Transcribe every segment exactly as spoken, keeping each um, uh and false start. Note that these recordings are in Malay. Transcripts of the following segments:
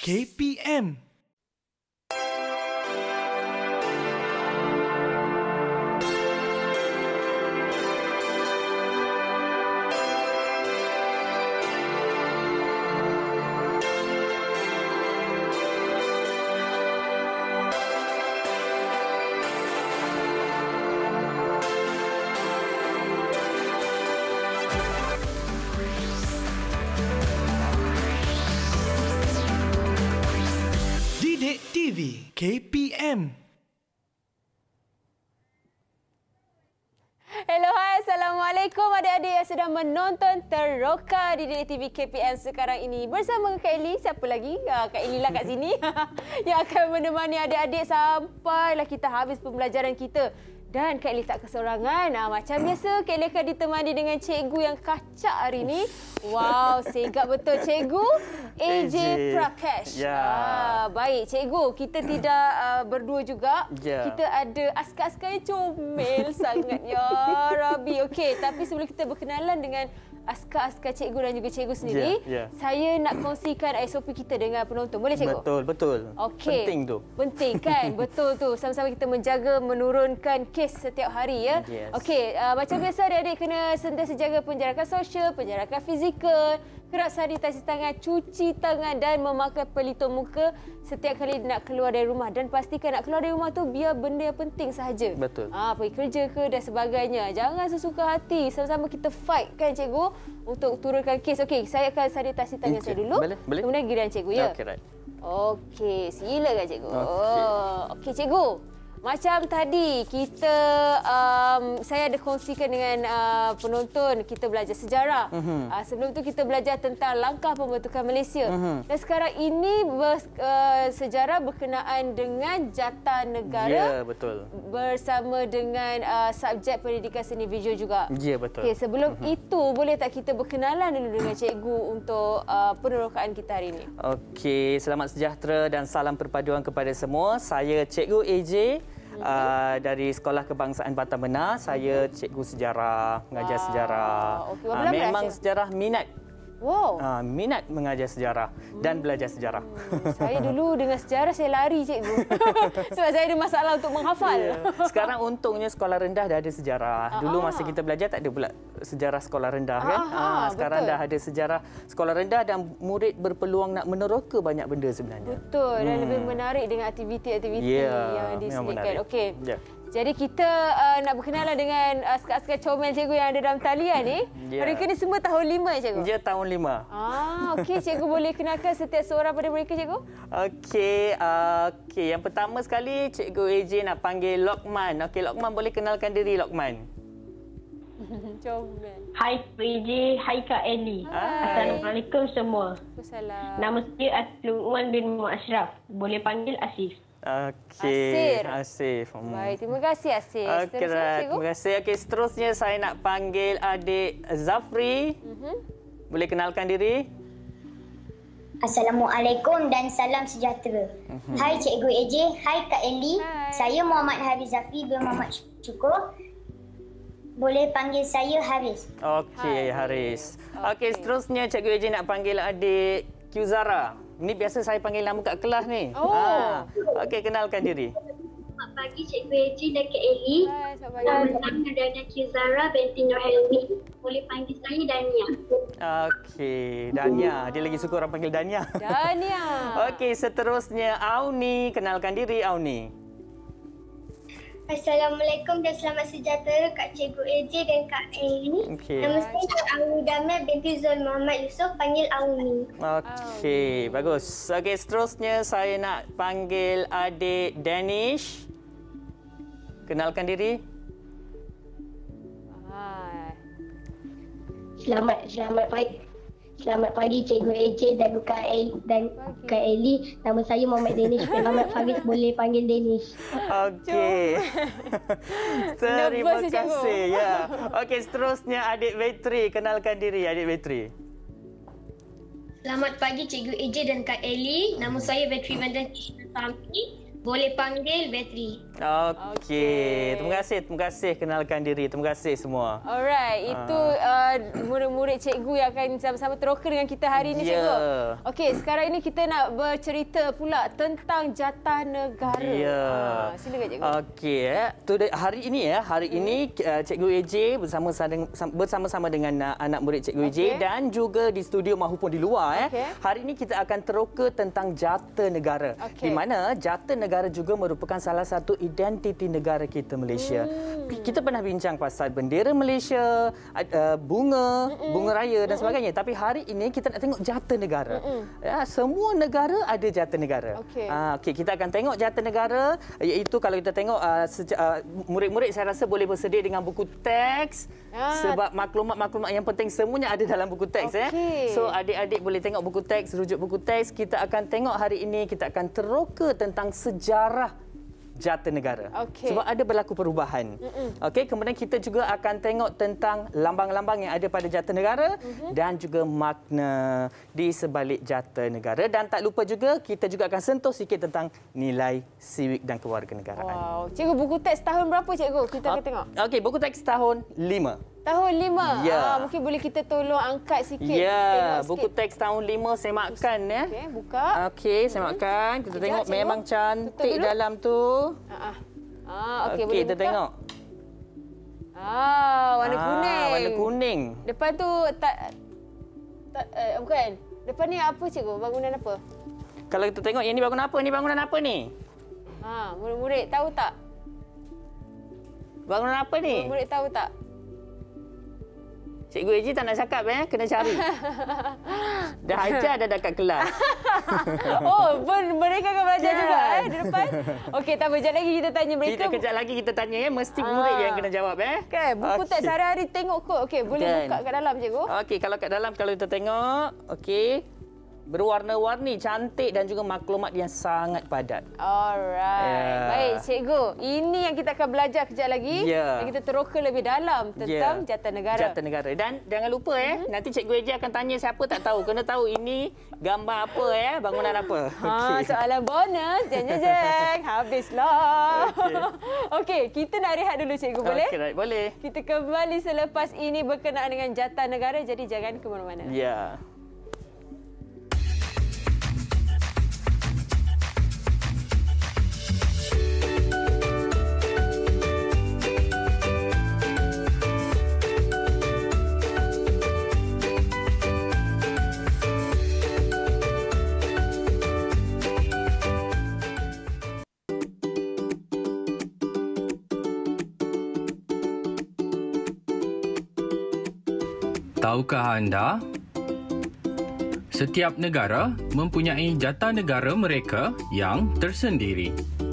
K P M. T V K P M. Hello, hai. Assalamualaikum adik-adik yang sedang menonton Teroka di Didik T V K P M sekarang ini. Bersama Kak Eli, siapa lagi? Kak Eli lah kat sini. Yang akan menemani adik-adik sampailah kita habis pembelajaran kita. Dan Kak Eli tak kesorangan. Nah, macam biasa, Kak Eli akan ditemani dengan cikgu yang kacak hari ini. Wow, segak betul cikgu. A J Prakash. Ya. Ah, baik, cikgu. Kita tidak uh, berdua juga. Ya. Kita ada askar-askar yang comel sangat. Ya Rabbi. Okey, tapi sebelum kita berkenalan dengan askar-askar cikgu dan juga cikgu sendiri, Ya, ya. saya nak kongsikan S O P kita dengan penonton. Boleh cikgu? Betul, betul. Okey. Penting tu. Penting kan? Betul tu. Sama-sama kita menjaga menurunkan kes setiap hari ya. Yes. Okey, uh, macam biasa adik-adik kena sentiasa jaga penjarakan sosial, penjarakan fizikal, kerap sanitasi tangan, cuci tangan dan memakai pelitup muka setiap kali nak keluar dari rumah, dan pastikan nak keluar dari rumah tu biar benda yang penting sahaja. Betul. Ah, pergi kerja ke dan sebagainya. Jangan sesuka hati. Sama-sama kita fight kan cikgu untuk turunkan kes. Okey, saya akan sanitasi tangan Okay. saya dulu. Boleh, boleh. Kemudian giliran cikgu ya. Okey, right. Okey, silakan cikgu. Okey. Oh, okey cikgu. Macam tadi kita um, saya ada kongsikan dengan uh, penonton, kita belajar sejarah. Uh-huh. Uh, sebelum tu kita belajar tentang langkah pembentukan Malaysia. Uh-huh. Dan sekarang ini ber, uh, sejarah berkenaan dengan jata negara. Ya, betul. Bersama dengan uh, subjek pendidikan seni visual juga. Ya, betul. Okey, sebelum uh-huh. itu boleh tak kita berkenalan dulu dengan cikgu untuk uh, penerokaan kita hari ini? Okey, selamat sejahtera dan salam perpaduan kepada semua. Saya Cikgu A J. Uh, dari Sekolah Kebangsaan Batam Benar. Saya cikgu sejarah, mengajar Wow. sejarah. Okey, berapa uh, lama dah, memang Cik? sejarah minat. Wow. Uh, minat mengajar sejarah dan belajar sejarah. Hmm, saya dulu dengan sejarah saya lari cikgu. Sebab saya ada masalah untuk menghafal. Yeah. Sekarang untungnya sekolah rendah dah ada sejarah. Dulu masa kita belajar tak ada pula sejarah sekolah rendah kan. Ah, Ah, sekarang betul. dah ada sejarah sekolah rendah dan murid berpeluang nak meneroka banyak benda sebenarnya. Betul, dan lebih menarik dengan aktiviti-aktiviti Yeah, yang memang disediakan. menarik. Okey. Yeah. Jadi kita uh, nak berkenalan dengan uh, askar-askar comel cikgu yang ada dalam talian ni. Yeah. Mereka ni semua tahun lima ya cikgu? Dia tahun lima. Ah, okey, cikgu boleh kenalkan setiap seorang pada mereka cikgu? Okey, uh, okey. Yang pertama sekali Cikgu A J nak panggil Lokman. Okey, Lokman boleh kenalkan diri Lokman. Comel. Hai P J, hai Kak Eli. Hai. Assalamualaikum semua. Assalam. Nama saya Asluman bin Muhammad Ashraf. Boleh panggil Asif. Okey, Asir. Asif. Hmm. Baik, terima kasih Asif. Okey, Teruskan, right. cikgu. Terima kasih. Okey, seterusnya saya nak panggil adik Zafri. Mhm. Boleh kenalkan diri? Assalamualaikum dan salam sejahtera. Hai Cikgu A J, hai Kak Eli. Hai. Saya Muhammad Haris Zafri bin Muhammad Syukur. Boleh panggil saya Haris. Okey, Haris. Haris. Okey, Okey. seterusnya Cikgu A J nak panggil adik Qzara. Ini biasa saya panggil nama kat kelas ni. Oh. Ah. Okey, kenalkan diri. Selamat pagi Cikgu A J dan Kak Eli. Hai, selamat Nama pagi. saya Dania Qzara binti Nur Helmi. Boleh panggil saya Dania. Okey, Dania. Dia lagi suka orang panggil Dania. Dania. Okey, seterusnya Auni. Kenalkan diri Auni. Assalamualaikum dan selamat sejahtera Kak Cikgu A J dan Kak Eli. Okey. Nama saya Auni Damai binti Zul Muhammad Yusof, panggil Auni. Okey, bagus. Okey, seterusnya saya nak panggil adik Danish. Kenalkan diri. Hai. Selamat selamat pagi. Selamat pagi Cikgu A J dan Kak Eli dan Kak Eli. Nama saya Muhammad Danish bin Muhammad Faris. Boleh panggil Danish. Okey. Terima Nervous, Cikgu. kasih. Ya. Okey, seterusnya adik Vetri. Kenalkan diri adik Vetri. Selamat pagi Cikgu A J dan Kak Eli. Nama saya Vetri Vandan Krishna Sampi. Boleh panggil bateri. Okey. Okey. Terima kasih, terima kasih kenalkan diri. Terima kasih semua. Alright, itu uh, murid-murid cikgu yang akan sama-sama teroka dengan kita hari ini, Ya. cikgu. Okey, sekarang ini kita nak bercerita pula tentang jatah negara. Ya. Uh, silakan, cikgu. Okey, eh. Today, hari ini ya, hari hmm. ini uh, Cikgu A J bersama bersama-sama dengan uh, anak murid Cikgu A J Okey. dan juga di studio maupun di luar. Okey. Eh. Hari ini kita akan teroka tentang jata negara. Okey. Di mana jata negara juga merupakan salah satu identiti negara kita, Malaysia. Hmm. Kita pernah bincang pasal bendera Malaysia, uh, bunga, Mm-mm. bunga raya dan sebagainya. Tapi hari ini kita nak tengok jata negara. Ya, semua negara ada jata negara. Okey. Uh, okay, kita akan tengok jata negara, iaitu kalau kita tengok uh, seja, uh, murid-murid saya rasa boleh bersedia dengan buku teks Ah. sebab maklumat-maklumat yang penting semuanya ada dalam buku teks. Okey. Eh. So adik-adik boleh tengok buku teks, rujuk buku teks. Kita akan tengok hari ini, kita akan teroka tentang sejarah jata negara. Okey. Sebab ada berlaku perubahan. Okey, kemudian kita juga akan tengok tentang lambang-lambang yang ada pada jata negara uh-huh. dan juga makna di sebalik jata negara, dan tak lupa juga kita juga akan sentuh sikit tentang nilai civic dan kewarganegaraan. Wow, cikgu, buku teks tahun berapa, cikgu? Kita akan tengok. Okey, buku teks tahun lima. Tahun lima. Ya. Ah, mungkin boleh kita tolong angkat sikit. Ya, tengok buku sikit. teks tahun lima semakkan ya. Okey, buka. Okey, semakkan. Kita Sekejap, tengok cikgu. memang Tutup cantik dulu. dalam tu. Ah, ah. Ah, okey, Okey, boleh kita buka. tengok. Ah, warna Ah, kuning. warna kuning. Depan tu tak tak eh, bukan. Depan ni apa, cikgu? Bangunan apa? Kalau kita tengok yang ni bangunan apa? Ni bangunan apa ni? Ha, murid-murid tahu tak? Bangunan apa ni? Murid tahu tak? Cikgu A J tak nak cakap eh, kena cari. Dah ajar dah dekat kelas. Oh, mereka akan belajar Kan? juga eh di depan. Okey, tak apa, kejap lagi kita tanya mereka. Kita kejap lagi kita tanya eh, mesti murid Ah. yang kena jawab eh. Kan, buku Okey. teks hari-hari tengok kot. Okey, boleh Kan. buka kat dalam, cikgu. Okey, kalau kat dalam kalau kita tengok, okey. Berwarna-warni, cantik dan juga maklumat yang sangat padat. Alright. Ya. Baik, cikgu. Ini yang kita akan belajar kejap lagi. Ya. Dan kita teroka lebih dalam tentang Ya. jata negara. Jata negara. Dan jangan lupa eh, mm-hmm. nanti Cikgu A J akan tanya siapa tak tahu. Kena tahu ini gambar apa eh, bangunan apa. Ha, soalan bonus. Jeng, jeng, jeng. Habislah. Okey. Okey, kita nak rehat dulu, cikgu. Boleh? Okey, right. Boleh. Kita kembali selepas ini berkenaan dengan jata negara. Jadi jangan ke mana-mana. Ya. Tahukah anda? Setiap negara mempunyai jata negara mereka yang tersendiri.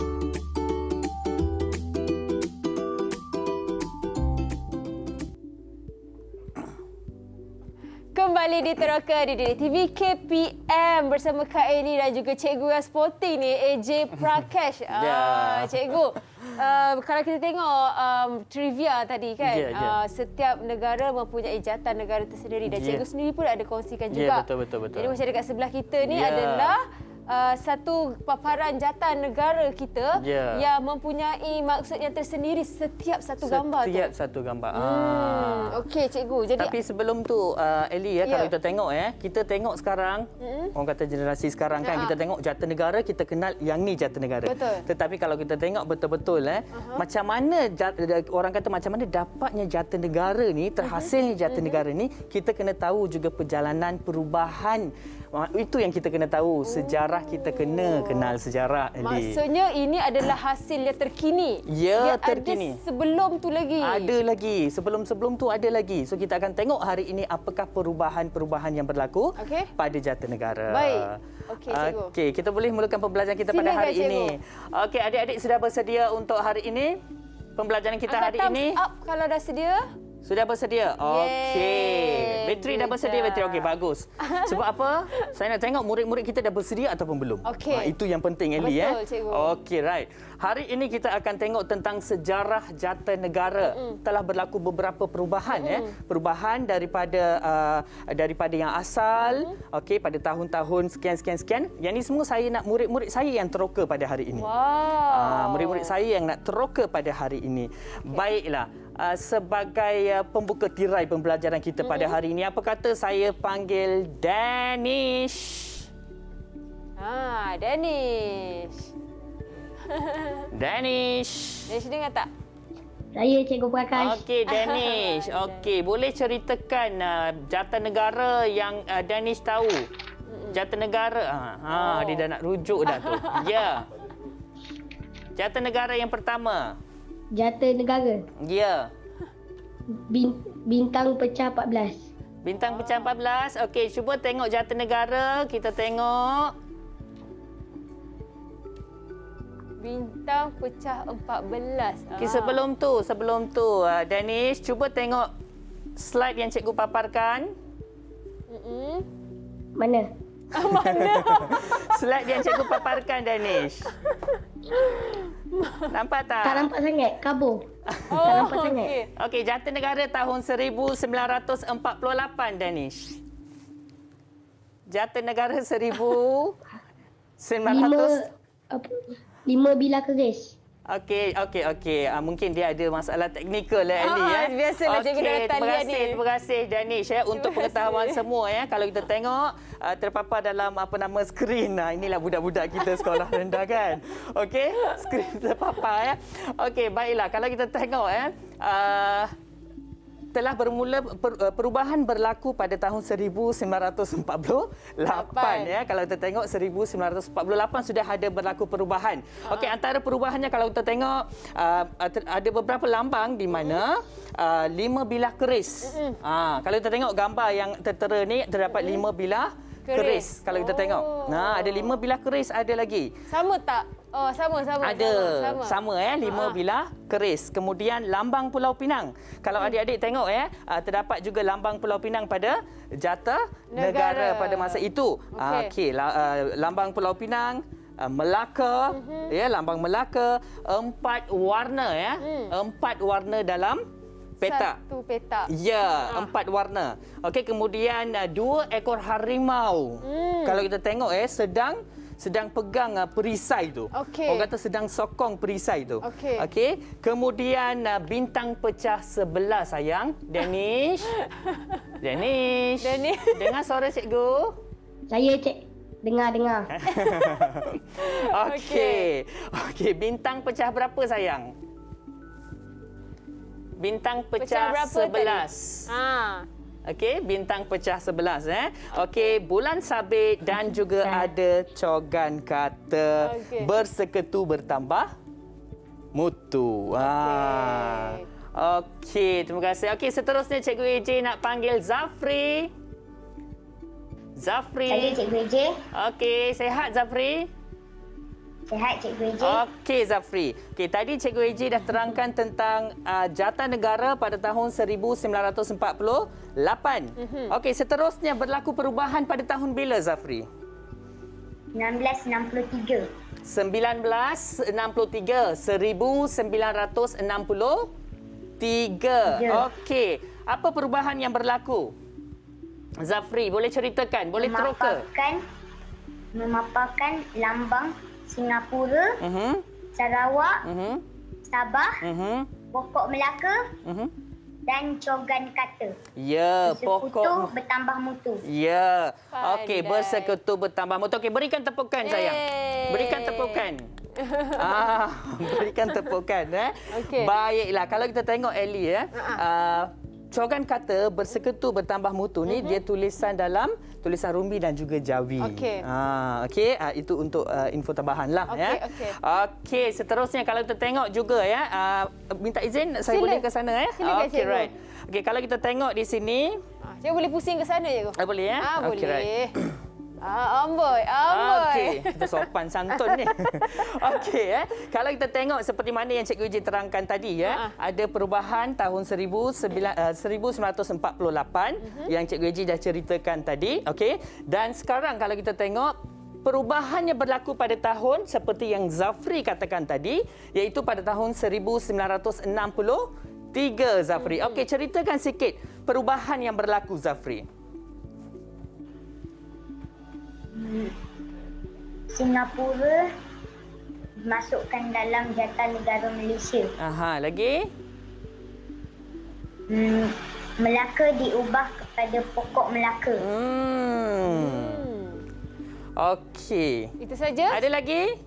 Kembali di Teroka di D D T V K P M bersama Kak Eli dan juga cikgu yang sporting ni, A J Prakash. Ya. Ah, cikgu, uh, kalau kita tengok um, trivia tadi kan, Ya, ya. uh, setiap negara mempunyai jata negara tersendiri dan Ya. cikgu sendiri pun ada kongsikan Ya, juga. betul, betul, betul. Jadi macam dekat sebelah kita ni Ya. adalah Uh, satu paparan jata negara kita Ya. yang mempunyai maksud yang tersendiri setiap satu gambar tu. Setiap satu gambar. Hmm, Ah. okey, cikgu. Jadi Tapi sebelum tu, uh, Eli, ya, Ya. kalau kita tengok, eh, kita tengok sekarang, Mm-mm. orang kata generasi sekarang kan, Ha-ha. kita tengok jata negara, kita kenal yang ni jata negara. Betul. Tetapi kalau kita tengok betul-betul, eh, Aha. macam mana, jat- orang kata macam mana dapatnya jata negara ni, terhasilnya jata negara ni, kita kena tahu juga perjalanan perubahan. Itu yang kita kena tahu, sejarah kita kena kenal sejarah, Eli. maksudnya ini adalah hasil yang terkini. Ya, Dia terkini. Ada sebelum tu lagi. Ada lagi. Sebelum-sebelum tu ada lagi. So kita akan tengok hari ini apakah perubahan-perubahan yang berlaku Okey. pada jata negara. Baik. Okey, cikgu. Okey, kita boleh mulakan pembelajaran kita pada Silakan, hari cikgu. ini. Okey, adik-adik sudah bersedia untuk hari ini? Pembelajaran kita Angkat hari thumbs ini. up kalau dah sedia. Sudah bersedia? Okey. Bateri dah bersedia, bateri. Okey, bagus. Sebab apa? Saya nak tengok murid-murid kita dah bersedia ataupun belum. Okey. Ha, itu yang penting, Ellie. Betul, eh. cikgu. Okey, right. Hari ini kita akan tengok tentang sejarah Jatinegara. Mm-mm. Telah berlaku beberapa perubahan. Mm-mm. ya. Perubahan daripada uh, daripada yang asal, mm-hmm. okey, pada tahun-tahun sekian-sekian-sekian. Yang ini semua saya nak murid-murid saya yang teroka pada hari ini. Wow. Uh, murid-murid saya yang nak teroka pada hari ini. Okay. Baiklah. Uh, sebagai uh, pembuka tirai pembelajaran kita mm-hmm. pada hari ini, apa kata saya panggil Danish? Ah, Danish. Danish. Danish dengar tak? Saya Cikgu Prakash. Okey, Danish. Okey, boleh ceritakan uh, Jatinegara yang uh, Danish tahu? Mm-hmm. Jatinegara. Ha, ha oh. Dia dah nak rujuk dah tu. Ya. Yeah. Jatinegara yang pertama. Jatinegara. Ya. Bin, bintang pecah empat belas. Bintang pecah empat belas. Okey, cuba tengok Jatinegara. Kita tengok. Bintang pecah empat belas. Okey, sebelum tu, sebelum tu, uh, Danish, cuba tengok slide yang cikgu paparkan. Mm-mm. Mana? Mana? Slide yang cikgu paparkan, Danish. Nampak tak? Tak nampak sangat. Kabur. Oh, tak nampak okay. sangat. Okey, Jatinegara tahun seribu sembilan ratus empat puluh lapan, Danish. Jatinegara seribu sembilan ratus... Lima, apa, lima bilah keris. Okey, okey, okey. Uh, mungkin dia ada masalah teknikal lah, Ellie. Ah, eh. biasalah cikgu dah Okey, terima kasih, ni. terima kasih Danish ya untuk pengetahuan semua ya. Kalau kita tengok uh, terpapar dalam apa nama skrin. Nah, inilah budak-budak kita sekolah rendah kan. Okey, skrin terpapar ya. Okey, baiklah. Kalau kita tengok ya, uh, telah bermula per, perubahan berlaku pada tahun seribu sembilan ratus empat puluh lapan ya. Kalau kita tengok seribu sembilan ratus empat puluh lapan sudah ada berlaku perubahan. Okey, antara perubahannya kalau kita tengok uh, ada beberapa lambang di mana uh, lima bilah keris. Uh, kalau kita tengok gambar yang tertera ni terdapat lima bilah keris. keris. Kalau kita tengok. Nah, ada lima bilah keris ada lagi. Sama tak? Oh, sama, sama. Ada. Sama, sama. sama ya, lima ha. bilah keris. Kemudian lambang Pulau Pinang. Kalau hmm. adik-adik tengok ya, terdapat juga lambang Pulau Pinang pada Jatinegara pada masa itu. Okey, okay, lambang Pulau Pinang, Melaka, mm-hmm. ya, lambang Melaka, empat warna ya. Hmm. Empat warna dalam petak. Satu petak. Ya, ha. empat warna. Okey, kemudian dua ekor harimau. Hmm. Kalau kita tengok eh sedang sedang pegang uh, perisai tu. Okay. Orang kata sedang sokong perisai tu. Okey. Okey. Kemudian uh, bintang pecah sebelah sayang. Danish. Danish. Danish. Dengar suara cikgu? Saya cik dengar-dengar. Okey. Okey, bintang pecah berapa sayang? Bintang pecah, pecah sebelas. Ha. Okey, bintang pecah sebelas eh. Okey, bulan sabit dan juga ada cogan kata okay. bersekutu bertambah mutu. Okey. Ah. Okey, terima kasih. Okey, seterusnya Cikgu A J nak panggil Zafri. Zafri. Saya Cikgu A J. Okey, sihat Zafri? Sihat Cikgu A J. Okey Zafri. Okey, tadi Cikgu A J dah terangkan tentang uh, Jatinegara pada tahun seribu sembilan ratus empat puluh lapan. Mm-hmm. Okey, seterusnya berlaku perubahan pada tahun bila Zafri? seribu enam ratus enam puluh tiga. seribu sembilan ratus enam puluh tiga. seribu sembilan ratus enam puluh tiga. Okey, apa perubahan yang berlaku? Zafri, boleh ceritakan, boleh teroka? Memaparkan memaparkan lambang Singapura, uh-huh. Sarawak, uh-huh. Sabah, uh-huh. pokok Melaka, uh-huh. dan cogan kata. Ya, bersekutu pokok bertambah mutu. Ya. Okey, bersekutu bertambah mutu. Okey, berikan tepukan sayang. Berikan tepukan. ah, berikan tepukan eh. Okay. Baiklah, kalau kita tengok Ellie ya. Uh-huh. Uh, cogan kata bersekutu bertambah mutu ni uh-huh. dia tulisan dalam tulisan Rumbi dan juga Jawi. Okey. Ah, okey, ah, itu untuk uh, info tambahanlah okay, ya. Okey. Okey, seterusnya kalau kita tengok juga ya, uh, minta izin saya Sila. boleh ke sana ya? Silakan, okey, right. Okey, kalau kita tengok di sini, saya boleh pusing ke sana je. Ah, boleh ya? Ah, okay, boleh. Right. Ah, amboi, amboi. Okey, kita sopan santun ni. Okey, eh. Kalau kita tengok seperti mana yang Cikgu Eji terangkan tadi, ya, uh-huh. ada perubahan tahun seribu sembilan ratus empat puluh lapan uh-huh. yang Cikgu Eji dah ceritakan tadi. Okey, dan sekarang kalau kita tengok perubahan yang berlaku pada tahun seperti yang Zafri katakan tadi, iaitu pada tahun seribu sembilan ratus enam puluh tiga, Zafri. Uh-huh. Okey, ceritakan sikit perubahan yang berlaku, Zafri. Singapura masukkan dalam Jata Negara Malaysia. Aha, lagi? Hmm, Melaka diubah kepada Pokok Melaka. Hmm. Hmm. Okey. Itu saja? Ada lagi?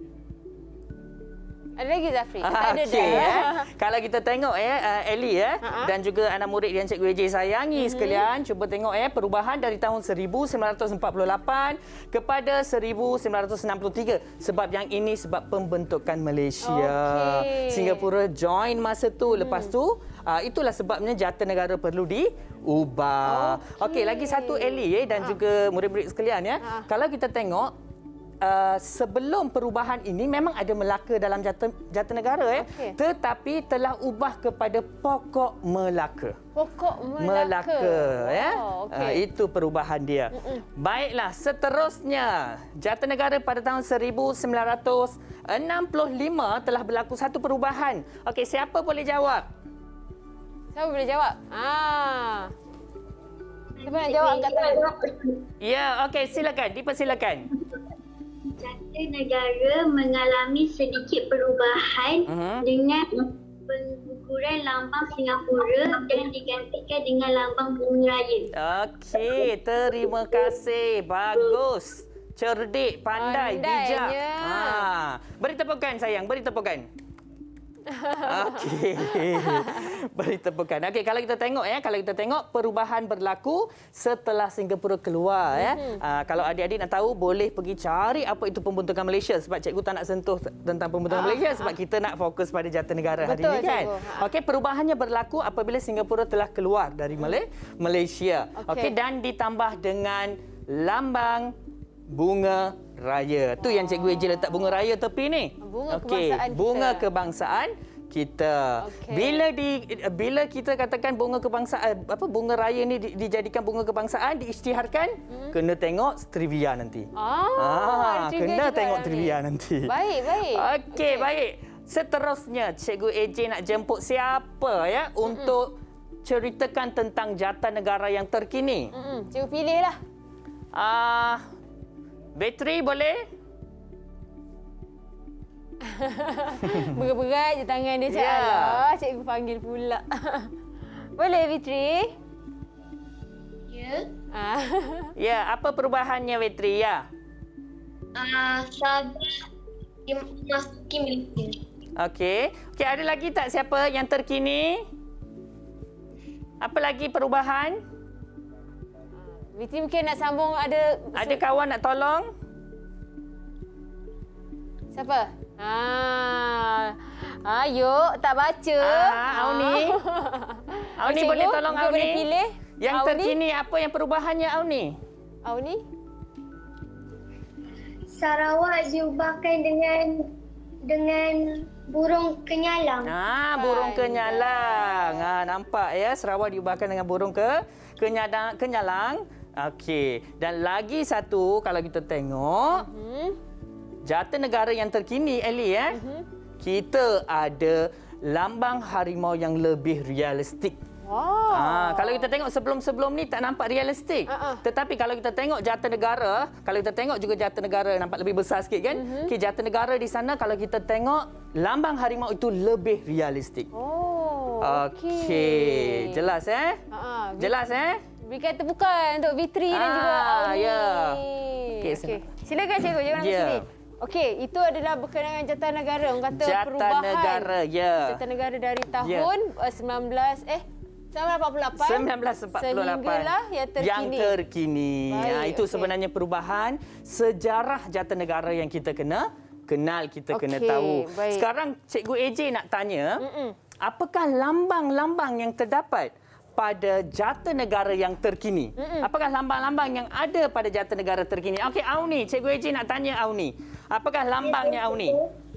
Ada lagi, Zafri? Tak ada Okey, dah. eh. Kalau kita tengok eh uh, Ellie eh uh-huh. dan juga anak murid yang Cikgu Eji sayangi uh-huh. sekalian, cuba tengok eh perubahan dari tahun seribu sembilan ratus empat puluh lapan kepada seribu sembilan ratus enam puluh tiga. Sebab yang ini sebab pembentukan Malaysia. Okay. Singapura join masa tu. Lepas tu uh, itulah sebabnya Jata Negara perlu diubah. Okey, okay, lagi satu Ellie eh dan uh. juga murid-murid sekalian ya. Uh. Kalau kita tengok Uh, sebelum perubahan ini memang ada Melaka dalam Jata, Jata Negara eh okay. tetapi telah ubah kepada Pokok Melaka. Pokok Melaka. Melaka ya. Oh, okay. uh, itu perubahan dia. Mm-mm. Baiklah, seterusnya Jata Negara pada tahun seribu sembilan ratus enam puluh lima telah berlaku satu perubahan. Okey, siapa boleh jawab? Siapa boleh jawab? Ah. Siapa nak jawab angkat tangan? Ya, okey, silakan, dipersilakan. Jata Negara mengalami sedikit perubahan uh-huh. dengan pengukuran lambang Singapura dan digantikan dengan lambang Bunga Raya. Okey, terima kasih. Bagus. Cerdik, pandai, bijak. Ha. Beri tepukan sayang, beri tepukan. Okey. Beri tepukan. Okey, kalau kita tengok ya, kalau kita tengok perubahan berlaku setelah Singapura keluar ya. Mm-hmm. Uh, kalau adik-adik nak tahu boleh pergi cari apa itu pembentukan Malaysia sebab cikgu tak nak sentuh tentang pembentukan ah, Malaysia sebab ah. kita nak fokus pada Jata Negara hari ini kan. Okey, perubahannya berlaku apabila Singapura telah keluar dari mm. Malaysia. Okey, okay, dan ditambah dengan lambang Bunga Raya. Tu yang Cikgu Eji letak Bunga Raya tepi ni. Bunga okay. kebangsaan Bunga kita. kebangsaan kita. Okay. Bila di bila kita katakan bunga kebangsaan apa bunga raya ni di, dijadikan bunga kebangsaan diisytiharkan, hmm. kena tengok trivia nanti. Ah, ah kena tengok trivia nanti. Baik, baik. Okey, okay. baik. Seterusnya Cikgu Eji nak jemput siapa ya mm-mm. untuk ceritakan tentang Jata Negara yang terkini. Mm-mm. Cikgu pilihlah. Ah, uh, Bateri boleh? Berat-berat je tangan dia, Cik. Yeah. Alah, cikgu panggil pula. Boleh, Fitri? Ya. Ah. Ya, apa perubahannya, Fitri? Ya. Ah, Sabah dimasuki Malaysia. Okey. Okey, ada lagi tak siapa yang terkini? Apa lagi perubahan? Fitri mungkin nak sambung ada... Ada kawan nak tolong? Siapa? Ah, ayo, tak baca. Ah, Auni. Auni boleh tolong Auni? Boleh pilih? Yang Auni? terkini apa yang perubahannya Auni? Auni? Sarawak diubahkan dengan dengan burung kenyalang. Ah, burung kenyalang. Ah, nampak ya, Sarawak diubahkan dengan burung ke kenyalang, kenyalang. Okey, dan lagi satu kalau kita tengok uh-huh. Jata Negara yang terkini, Ellie ya. Uh-huh. Kita ada lambang harimau yang lebih realistik. Wow. Ah, kalau kita tengok sebelum-sebelum ni tak nampak realistik. Uh-uh. Tetapi kalau kita tengok Jata Negara, kalau kita tengok juga Jata Negara nampak lebih besar sikit kan? Uh-huh. Okey, Jata Negara di sana kalau kita tengok lambang harimau itu lebih realistik. Oh. Okey. Okay. Jelas eh? Uh-uh. Jelas eh? Berikan tepukan untuk Fitri ah, dan juga Auni. Ya. Okey, okay. Silakan cikgu, jangan yeah. sini. Okey, itu adalah berkenaan dengan Jata Negara. Orang kata Jata perubahan Negara, ya. Yeah. Jata Negara dari tahun yeah. sembilan belas eh sembilan belas empat puluh lapan sembilan belas empat puluh lapan sehinggalah yang terkini. Yang terkini. Baik, ya, itu okay. sebenarnya perubahan sejarah Jata Negara yang kita kena kenal, kita okay, kena tahu. Baik. Sekarang Cikgu A J nak tanya, Mm-mm. apakah lambang-lambang yang terdapat pada jata negara yang terkini. Mm-mm. Apakah lambang-lambang yang ada pada jata negara terkini? Okey, Auni, Cikgu Eji nak tanya Auni. Apakah lambangnya Auni?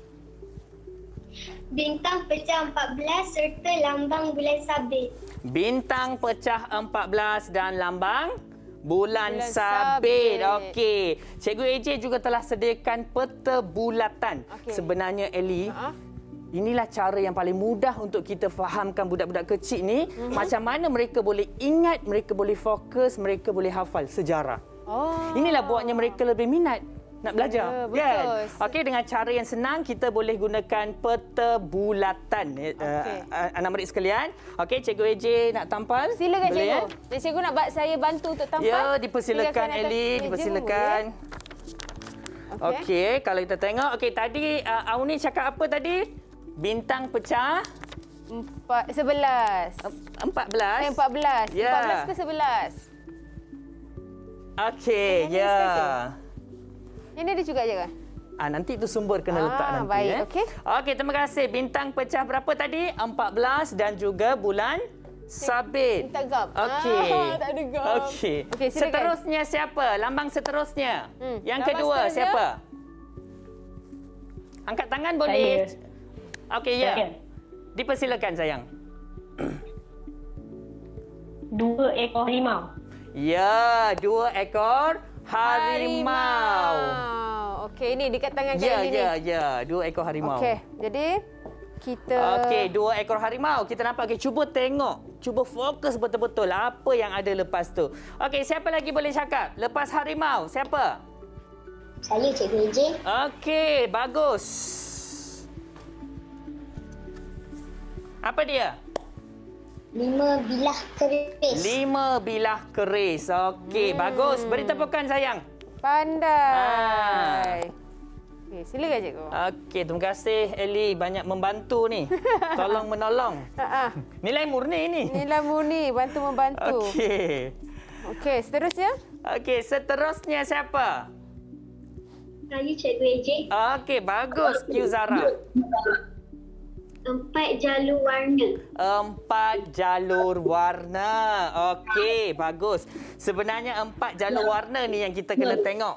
Bintang pecah empat belas serta lambang bulan sabit. Bintang pecah empat belas dan lambang bulan, Bulan sabit. sabit. Okey. Cikgu A J juga telah sediakan peta bulatan. Okey. Sebenarnya Ellie, Ha? inilah cara yang paling mudah untuk kita fahamkan budak-budak kecil ni mm-hmm. macam mana mereka boleh ingat, mereka boleh fokus, mereka boleh hafal sejarah. Oh. Inilah buatnya mereka lebih minat nak belajar. Ya, betul. Kan? Okey, dengan cara yang senang kita boleh gunakan peta bulatan. Okay. Uh, anak murid sekalian. Okey, Cikgu A J nak tampal? Silakan boleh, cikgu. Eh? Dan cikgu nak saya bantu untuk tampal? Ya, dipersilakan Ellie, dipersilakan. Okey, okay, kalau kita tengok, okey tadi uh, Auni cakap apa tadi? Bintang pecah Empat, sebelas. empat belas. Eh, empat belas. Ya. Empat belas ke sebelas? Okey, Yang ya. Ini ada juga je kan? Ah, nanti itu sumber kena Ah, letak nanti. baik, eh. okey. Okey, terima kasih. Bintang pecah berapa tadi? empat belas dan juga bulan sabit. Minta gam. Okey. Ah, tak ada gam. Okey. Okey, silakan. Seterusnya siapa? Lambang seterusnya. Hmm, Yang lambang kedua seterusnya? siapa? Angkat tangan boleh. Okey, ya. Saya. Dipersilakan sayang. Dua ekor harimau. Ya, dua ekor harimau. Harimau. Okey, ini dekat tangan Kak Ya, Ellie ya, ni. ya. Dua ekor harimau. Okey, jadi kita... Okey, dua ekor harimau. Kita nampak. Okey, cuba tengok. Cuba fokus betul-betul apa yang ada lepas tu. Okey, siapa lagi boleh cakap? Lepas harimau, siapa? Saya Cikgu A J. Okey, bagus. Apa dia? Lima bilah keris. Lima bilah keris. Okey, hmm. bagus. Beri tepukan sayang. Pandai. Okey, silakan cikgu. Okey, terima kasih Ellie banyak membantu ni. Tolong menolong. Ha ah. Nilai murni ni. Nilai murni, bantu membantu. Okey. Okey, seterusnya? Okey, seterusnya siapa? Saya Cikgu A J. Okey, bagus Q Zara. Empat jalur warna. Empat jalur warna. Okey, bagus. Sebenarnya empat jalur warna ni yang kita kena tengok.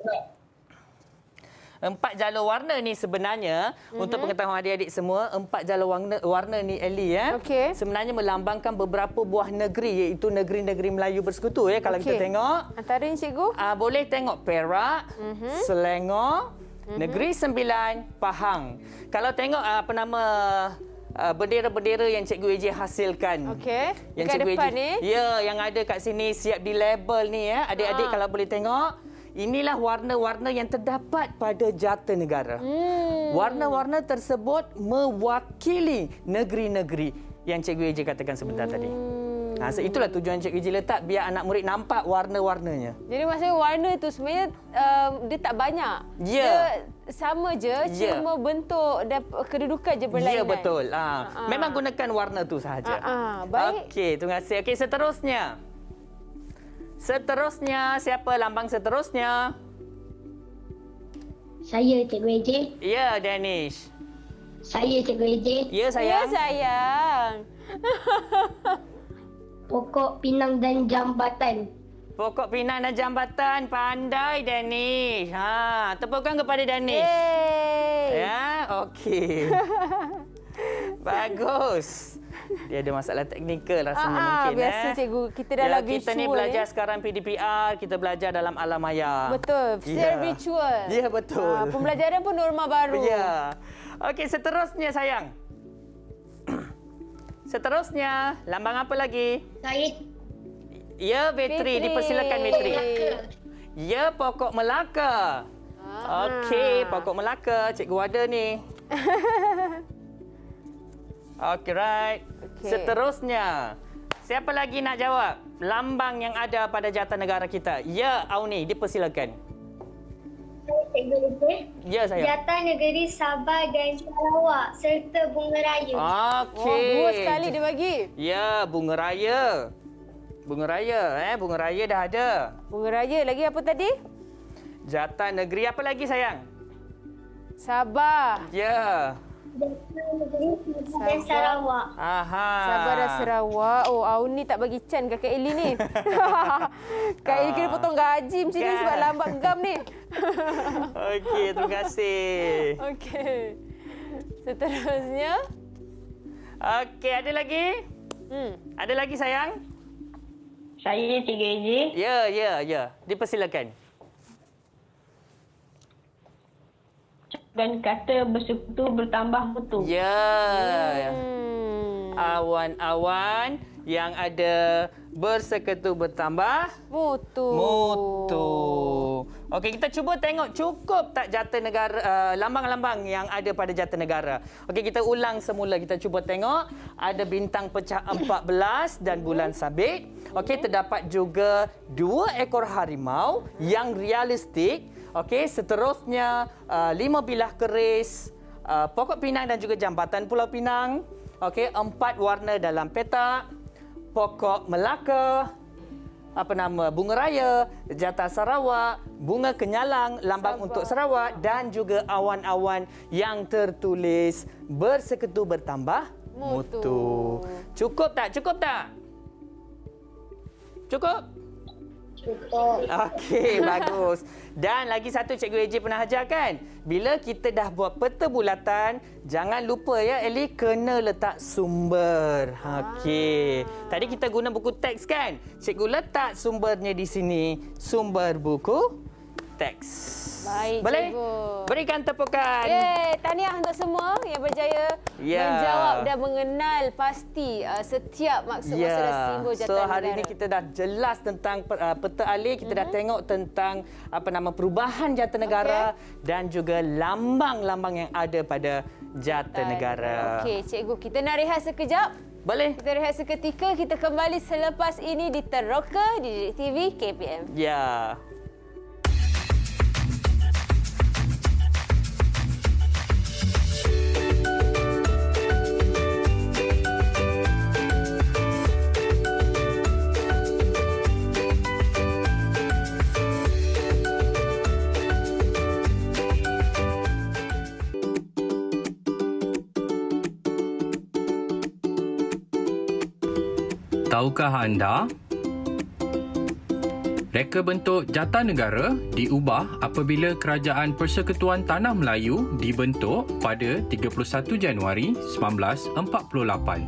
Empat jalur warna ni sebenarnya mm-hmm. untuk pengetahuan adik-adik semua, empat jalur warna, warna ni Ellie ya. Okey. Sebenarnya melambangkan beberapa buah negeri iaitu negeri-negeri Melayu bersekutu ya kalau Okey. kita tengok. Antaranya cikgu? Uh, boleh tengok Perak, mm-hmm. Selangor, mm-hmm. Negeri Sembilan, Pahang. Kalau tengok uh, apa nama uh, bendera-bendera yang Cikgu A J hasilkan. Okey. Yang Dekat Cikgu depan A J, ni. ya, yang ada kat sini siap di label ni ya. Adik-adik Ha. kalau boleh tengok, inilah warna-warna yang terdapat pada jata negara. Hmm. Warna-warna tersebut mewakili negeri-negeri yang Cikgu A J katakan sebentar hmm. tadi. Ha, so itulah tujuan Cikgu A J letak biar anak murid nampak warna-warnanya. Jadi maksudnya warna tu sebenarnya um, dia tak banyak. Ya. Dia sama je, Ya. cuma bentuk dan kedudukan je berlainan. Ya, betul. Ha. Ha. Memang gunakan warna tu sahaja. Ha, ha. Baik. Okey, terima kasih. Okey, seterusnya. Seterusnya, siapa lambang seterusnya? Saya Cikgu A J. Ya, Danish. Saya Cikgu A J. Ya, Ya, sayang. sayang. Pokok pinang dan jambatan. Pokok pinang dan jambatan. Pandai, Danish. Ha, tepukan kepada Danish. Yeay. Ya, okey. Bagus. Dia ada masalah teknikal rasanya Ah, mungkin. biasa eh. cikgu, kita dalam ya, kita ni visual belajar ni. sekarang P D P R, kita belajar dalam alam maya. Betul, secara virtual. Ya, betul. Ah, pembelajaran pun norma baru. Ya. Okey, seterusnya sayang. Seterusnya, lambang apa lagi? Saya Ya, Vetri. Fitri. Dipersilakan, Vetri. Ya, pokok Melaka. Ah. Okey, pokok Melaka. Cikgu ada ni. Okey, right. Okey. Seterusnya, siapa lagi nak jawab? Lambang yang ada pada jata negara kita. Ya, Auni. Dipersilakan. Cikgu A J. Ya, saya. Jata negeri Sabah dan Sarawak serta bunga raya. Okey. Oh, dua sekali dia bagi. Ya, bunga raya. Bunga raya, eh, bunga raya dah ada. Bunga raya lagi apa tadi? Jata negeri apa lagi sayang? Sabah. Ya. Jata Negeri dan Sarawak. Aha. Sabah dan Sarawak. Oh, Auni tak bagi can ke Kak Eli ni. Kak Eli kena potong gaji macam ni sebab lambat gam ni. Okey, terima kasih. Okey. Seterusnya. Okey, ada lagi? Hmm. Ada lagi sayang? Saya Cikgu A J. Ya, ya, ya. Dipersilakan. Dan kata bersekutu bertambah mutu. Ya. Hmm. Awan-awan yang ada bersekutu bertambah Mutu. mutu. Okey, kita cuba tengok cukup tak jata negara, uh, lambang-lambang yang ada pada jata negara. Okey, kita ulang semula. Kita cuba tengok ada bintang pecah empat belas dan bulan sabit. Okey, terdapat juga dua ekor harimau yang realistik. Okey, seterusnya uh, lima bilah keris, uh, pokok pinang dan juga jambatan Pulau Pinang. Okey, empat warna dalam petak, pokok Melaka, apa nama, bunga raya, jata Sarawak, bunga kenyalang, lambang Sabah untuk Sarawak dan juga awan-awan yang tertulis bersekutu bertambah mutu. mutu. Cukup tak? Cukup tak? Cukup? Cukup. Okey, bagus. Dan lagi satu Cikgu A J pernah ajar kan? Bila kita dah buat peta bulatan, jangan lupa ya Eli, kena letak sumber. Okey. Tadi kita guna buku teks kan? Cikgu letak sumbernya di sini. Sumber buku teks. Baik, Boleh? Cikgu. Berikan tepukan. Yeay, tahniah untuk semua yang berjaya Ya. menjawab dan mengenal pasti uh, setiap maksud-maksud Ya. dan simbol jata So negara. hari ini kita dah jelas tentang uh, peta alih, kita mm-hmm. dah tengok tentang apa nama perubahan jata negara okay. dan juga lambang-lambang yang ada pada jata jata negara. Okey, Cikgu, kita nak rehat sekejap. Boleh? Kita rehat seketika, kita kembali selepas ini di Teroka di Didik T V K P M. Ya. Tahukah anda? Reka bentuk jata negara diubah apabila Kerajaan Persekutuan Tanah Melayu dibentuk pada tiga puluh satu Januari seribu sembilan ratus empat puluh lapan.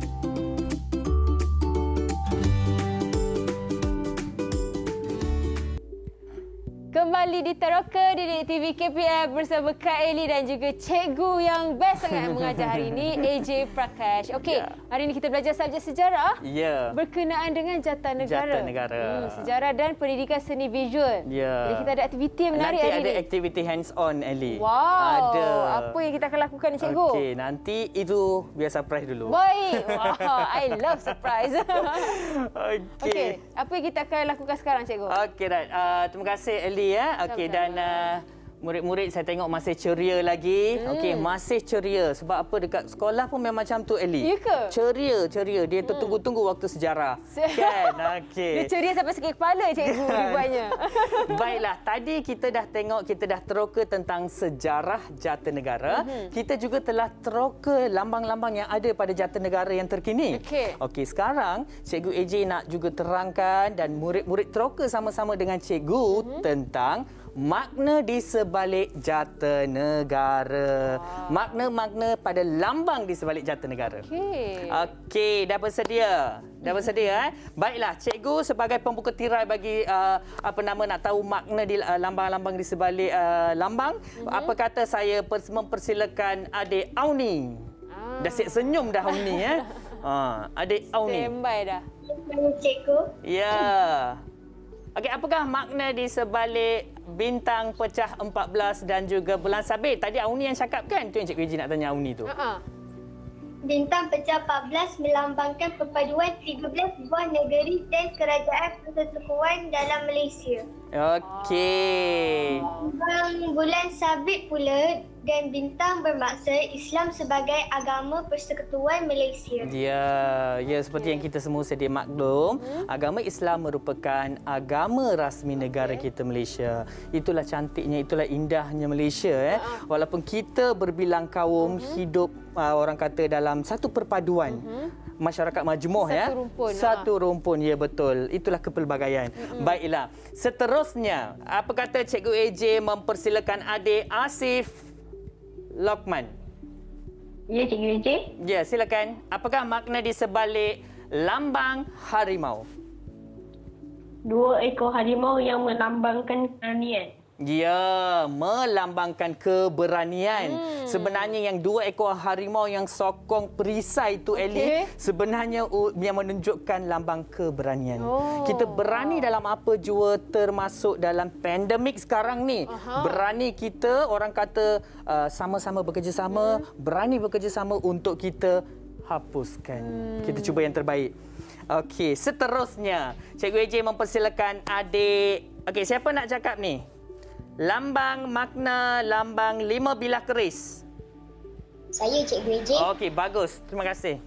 Kembali di Teroka di Didik T V K P M bersama Kak Eli dan juga cikgu yang best sangat mengajar hari ini, A J Prakash. Okey, Ya. hari ini kita belajar subjek sejarah Ya. berkenaan dengan jata negara. Jata negara. Hmm, sejarah dan pendidikan seni visual. Ya. Jadi kita ada aktiviti yang menarik nanti hari ada ini. aktiviti hands on Eli. Wow. Ada. Apa yang kita akan lakukan ni, cikgu? Okey, nanti itu biar surprise dulu. Baik. Wow, I love surprise. Okey. Okey, apa yang kita akan lakukan sekarang, cikgu? Okey, right. Uh, terima kasih Eli ya. Okey, dan uh, murid-murid saya tengok masih ceria lagi. Hmm. Okey, masih ceria. Sebab apa, dekat sekolah pun memang macam tu Eli. Ya ke? Ceria, ceria. Dia tertunggu-tunggu waktu sejarah. Kan? Okey. Dia ceria sampai sakit kepala, cikgu, rupanya. Baiklah, tadi kita dah tengok, kita dah teroka tentang sejarah jata negara. Mm-hmm. Kita juga telah teroka lambang-lambang yang ada pada jata negara yang terkini. Okey. Okey, sekarang Cikgu A J nak juga terangkan dan murid-murid teroka sama-sama dengan cikgu mm-hmm. tentang makna di sebalik jata negara. Wow. Makna-makna pada lambang di sebalik jata negara. Okey. Okey, dah bersedia? Dah bersedia eh? Baiklah, cikgu sebagai pembuka tirai bagi uh, apa nama nak tahu makna di uh, lambang-lambang di sebalik uh, lambang, mm-hmm. apa kata saya pers- mempersilakan adik Auni. Ah. Dah siap senyum dah Auni eh. Ha, adik Auni. Standby dah. Cikgu. Ya. Okey, apakah makna di sebalik bintang pecah empat belas dan juga bulan sabit? Tadi Auni yang cakap kan? Tu yang Cikgu Eji nak tanya Auni tu. Uh-uh. Bintang pecah empat belas melambangkan perpaduan tiga belas buah negeri dan kerajaan persekutuan dalam Malaysia. Okey. Bang bulan sabit pula dan bintang bermaksud Islam sebagai agama persekutuan Malaysia. Ya, ya seperti okay. yang kita semua sedia maklum, hmm. agama Islam merupakan agama rasmi negara okay. kita Malaysia. Itulah cantiknya, itulah indahnya Malaysia. Eh. Uh-huh. Walaupun kita berbilang kaum uh-huh. hidup uh, orang kata dalam satu perpaduan. Uh-huh. Masyarakat majmuk ya. Satu rumpun. Satu ha. rumpun, ya betul. Itulah kepelbagaian. Mm-hmm. Baiklah. Seterusnya, apa kata Cikgu A J mempersilakan adik Asif Lokman? Ya, Cikgu A J. Ya, silakan. Apakah makna di sebalik lambang harimau? Dua ekor harimau yang melambangkan keberanian. Ya, melambangkan keberanian. Hmm. Sebenarnya yang dua ekor harimau yang sokong perisai itu, okay. Ellie, sebenarnya yang menunjukkan lambang keberanian. Oh. Kita berani dalam apa jua, termasuk dalam pandemik sekarang ni. Aha. Berani kita, orang kata uh, sama-sama bekerjasama, hmm. berani bekerjasama untuk kita hapuskan. Hmm. Kita cuba yang terbaik. Okey, seterusnya Cikgu A J mempersilakan adik. Okey, siapa nak cakap ni? Lambang makna lambang lima bilah keris. Saya, Cikgu A J. Okey, bagus. Terima kasih.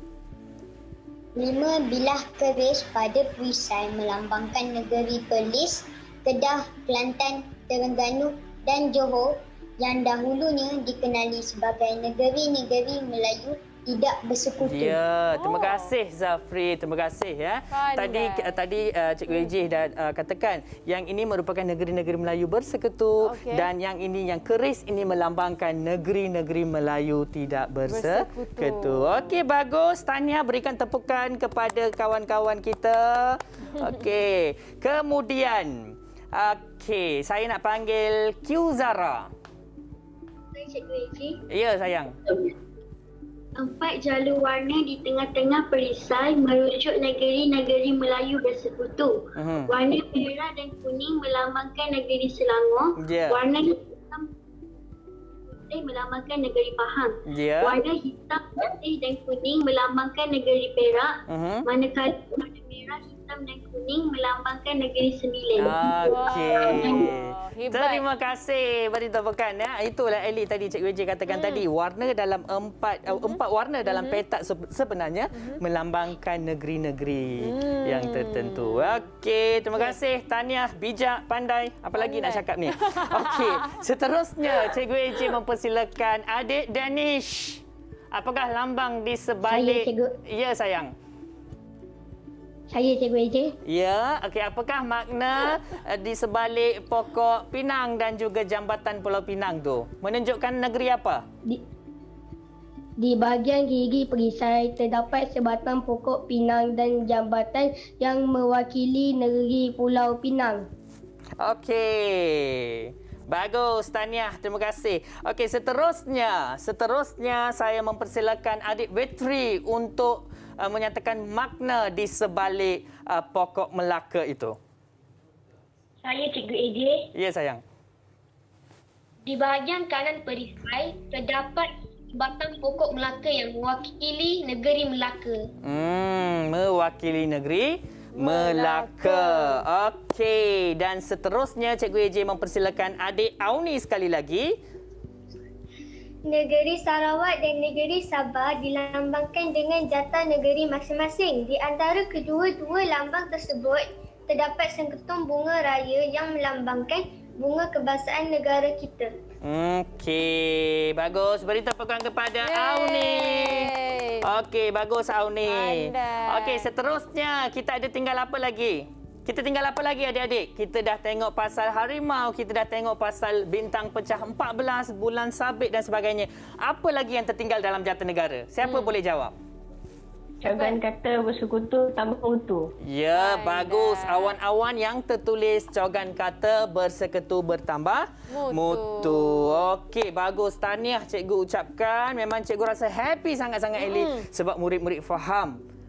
Lima bilah keris pada perisai melambangkan negeri Perlis, Kedah, Kelantan, Terengganu dan Johor yang dahulunya dikenali sebagai negeri-negeri Melayu tidak bersekutu. Ya, terima kasih Zafri, terima kasih ya. Pandai. Tadi uh, tadi uh, Cikgu A J dah uh, katakan yang ini merupakan negeri-negeri Melayu bersekutu, okay. dan yang ini yang keris ini melambangkan negeri-negeri Melayu tidak bersekutu. Okey, bagus. Tahniah, berikan tepukan kepada kawan-kawan kita. Okey. Kemudian okey, saya nak panggil Q Zara. Saya Cikgu A J. Ya, sayang. Empat jalur warna di tengah-tengah perisai merujuk negeri-negeri Melayu bersekutu. Uh-huh. Warna merah dan kuning melambangkan negeri Selangor. Yeah. Warna hitam putih melambangkan negeri Pahang. Yeah. Warna hitam putih dan kuning melambangkan negeri Perak. Uh-huh. Manakala warna merah, hitam dan kuning melambangkan negeri Sembilan. Okey. Terima kasih. Beri tepukan ya. Itulah Ellie tadi Cikgu A J katakan hmm. tadi, warna dalam empat uh, empat warna dalam hmm. petak sebenarnya hmm. melambangkan negeri-negeri hmm. yang tertentu. Okey, terima kasih. Tahniah, bijak, pandai. Apa lagi pandai. nak cakap ni? Okey, seterusnya Cikgu A J mempersilakan adik Danish. Apakah lambang di sebalik? Saya, Cikgu. Ya, sayang. Saya, Cikgu A J. Ya, okey. Apakah makna uh, di sebalik pokok pinang dan juga jambatan Pulau Pinang tu? Menunjukkan negeri apa? Di, di bahagian kiri perisai terdapat sebatang pokok pinang dan jambatan yang mewakili negeri Pulau Pinang. Okey. Bagus, tahniah. Terima kasih. Okey, seterusnya, seterusnya saya mempersilakan adik Vetri untuk Uh, menyatakan makna di sebalik uh, pokok Melaka itu. Saya, Cikgu A J. Ya, sayang. Di bahagian kanan perisai terdapat batang pokok Melaka yang mewakili negeri Melaka. Hmm, mewakili negeri Melaka. Melaka. Okey, dan seterusnya Cikgu A J mempersilakan adik Auni sekali lagi. Negeri Sarawak dan negeri Sabah dilambangkan dengan jata negeri masing-masing. Di antara kedua-dua lambang tersebut, terdapat sengketum bunga raya yang melambangkan bunga kebangsaan negara kita. Okey, bagus. Beri tepukan kepada Yeay. Auni. Okey, bagus Auni. Okey, seterusnya kita ada tinggal apa lagi? Kita tinggal apa lagi adik-adik? Kita dah tengok pasal harimau, kita dah tengok pasal bintang pecah empat belas, bulan sabit dan sebagainya. Apa lagi yang tertinggal dalam jata negara? Siapa hmm. boleh jawab? Cogan kata bersekutu tambah mutu. Ya, Hai bagus. Dah. Awan-awan yang tertulis cogan kata bersekutu bertambah mutu. mutu. Okey, bagus. Tahniah cikgu ucapkan. Memang cikgu rasa happy sangat-sangat hmm. Ellie sebab murid-murid faham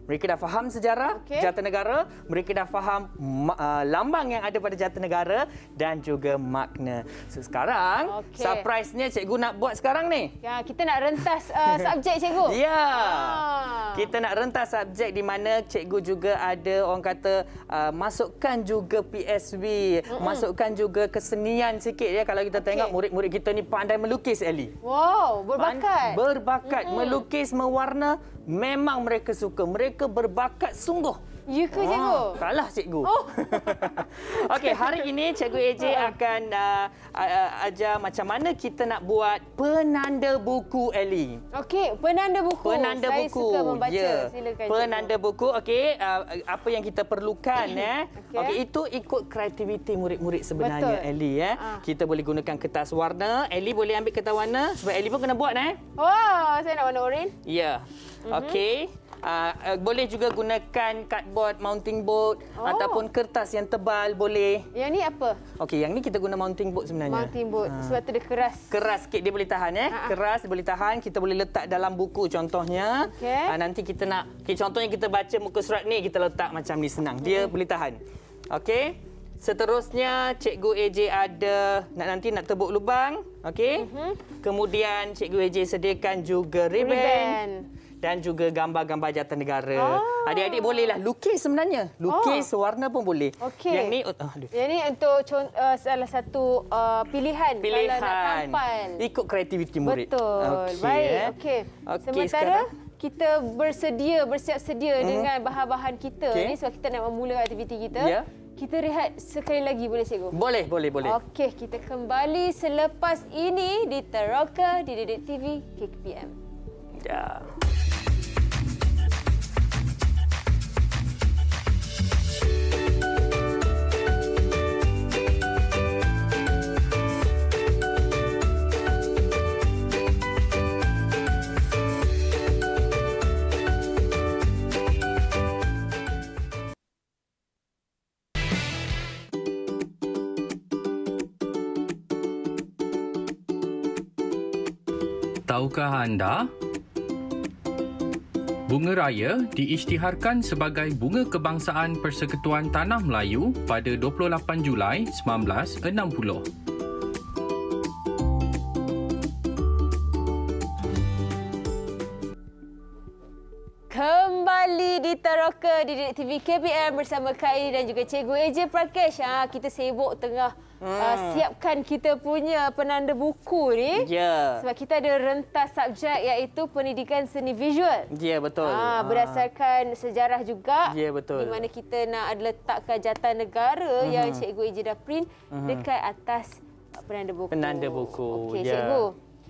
mereka dah faham sejarah Okey. Jatinegara, mereka dah faham uh, lambang yang ada pada Jatinegara dan juga makna. So sekarang Okey. surprise-nya cikgu nak buat sekarang ni. Ya, kita nak rentas uh, subjek cikgu. Ya. Ah. Kita nak rentas subjek di mana cikgu juga ada orang kata uh, masukkan juga P S B, mm-mm. masukkan juga kesenian sikit ya. Kalau kita okay. tengok murid-murid kita ni pandai melukis, Ellie. Wow, berbakat. Berbakat mm-mm. melukis, mewarna, memang mereka suka. Mereka berbakat sungguh. Ya ke, cikgu? Ah, kalah cikgu. Oh. Okey, hari ini Cikgu A J akan uh, uh, ajar macam mana kita nak buat penanda buku, Ellie. Okey, penanda buku. Penanda Saya buku. suka membaca. Ya. Silakan. Penanda cikgu. buku. Okey, uh, apa yang kita perlukan eh. Okey. Okey, itu ikut kreativiti murid-murid sebenarnya, Betul. Ellie eh. Ah. Kita boleh gunakan kertas warna. Ellie boleh ambil kertas warna sebab Ellie pun kena buat eh. Wah, saya nak warna oranye. Ya. Mhm. Okey. Uh, uh, boleh juga gunakan cardboard, mounting board Oh. ataupun kertas yang tebal boleh. Yang ni apa? Okey, yang ni kita guna mounting board sebenarnya. Mountain board. Ah. Sebab tu dia keras. Keras sikit dia boleh tahan eh. Ha-ha. Keras dia boleh tahan. Kita boleh letak dalam buku contohnya. Okey. Uh, nanti kita nak okay, contohnya kita baca muka surat ni kita letak macam ni senang. Dia Hmm. boleh tahan. Okey. Seterusnya Cikgu A J ada nak nanti nak tebuk lubang, okey? Mhm. Kemudian Cikgu A J sediakan juga ribbon. Ribbon. Dan juga gambar-gambar Jatinegara. Oh. Adik-adik bolehlah lukis sebenarnya. Lukis oh. warna pun boleh. Okey. Yang ni oh, aduh. Yang ni untuk uh, salah satu uh, pilihan, Pilihan. kalau nak tampal. Ikut kreativiti murid. Betul. Okey, Baik. eh. Okey. Okey, Sementara sekarang. kita bersedia, bersiap sedia Mhm. dengan bahan-bahan kita Okey. ni sebab kita nak memulakan aktiviti kita. Ya. Kita rehat sekali lagi boleh, cikgu? Boleh, boleh, boleh. Okey, kita kembali selepas ini di Teroka di Didik T V K P M. Ya. Tahukah anda? Bunga Raya diisytiharkan sebagai bunga kebangsaan Persekutuan Tanah Melayu pada dua puluh lapan Julai seribu sembilan ratus enam puluh. Kembali di Teroka di Didik T V K P M bersama Kak Aini dan juga Cikgu A J Prakesh. Ha, kita sibuk tengah hmm. uh, siapkan kita punya penanda buku ni. Ya. Sebab kita ada rentas subjek iaitu pendidikan seni visual. Ya, betul. Ha, berdasarkan sejarah juga. Ya, betul. Di mana kita nak ada letakkan Jatinegara uh-huh. yang Cikgu A J dah print uh-huh. dekat atas penanda buku. Penanda buku. Okey, Ya. Cikgu.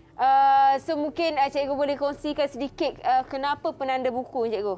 Uh, so mungkin uh, cikgu boleh kongsikan sedikit uh, kenapa penanda buku, cikgu?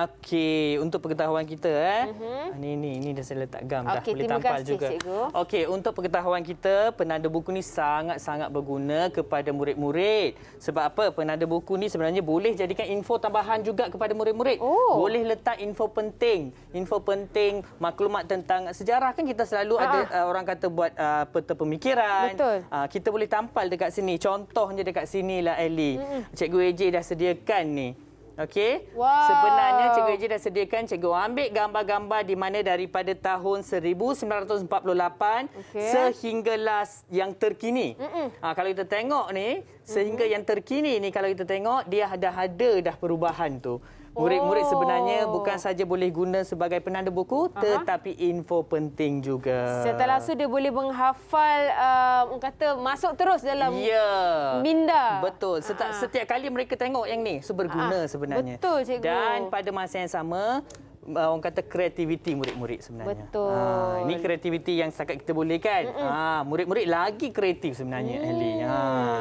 Okey, untuk pengetahuan kita eh. Mhm. Ni ni ni dah saya letak gam dah. Okey, Boleh terima tampal kasih, juga. cikgu. Okey, untuk pengetahuan kita, penanda buku ni sangat-sangat berguna kepada murid-murid. Sebab apa? Penanda buku ni sebenarnya boleh jadikan info tambahan juga kepada murid-murid. Oh. Boleh letak info penting. Info penting, maklumat tentang sejarah kan kita selalu Ah. ada uh, orang kata buat uh, peta pemikiran. Betul. Uh, kita boleh tampal dekat sini. Contohnya dekat sinilah Ellie. Mm-mm. Cikgu A J dah sediakan ni. Okey. Wow. Sebenarnya Cikgu A J dah sediakan, cikgu ambil gambar-gambar di mana daripada tahun seribu sembilan ratus empat puluh lapan Okey. sehinggalah yang terkini. Ha, kalau kita tengok ni, sehingga yang terkini ni kalau kita tengok dia dah ada dah perubahan tu. Murid-murid Oh. sebenarnya bukan saja boleh guna sebagai penanda buku, Aha. tetapi info penting juga. Setelah itu dia boleh menghafal, uh, orang kata masuk terus dalam Ya. minda. Betul. Setiap, Ah. setiap kali mereka tengok yang ni, so berguna Ah, sebenarnya. betul, cikgu. Dan pada masa yang sama, uh, orang kata kreativiti murid-murid sebenarnya. Betul. Ha, ini kreativiti yang setakat kita boleh kan. Ha, murid-murid lagi kreatif sebenarnya, Mm. Ellie. Ha.